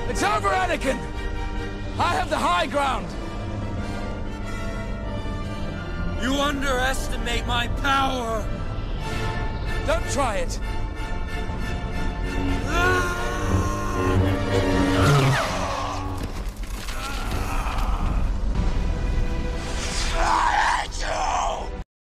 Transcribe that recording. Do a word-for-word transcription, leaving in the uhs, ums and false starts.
It's over, Anakin! I have the high ground! You underestimate my power! Don't try it!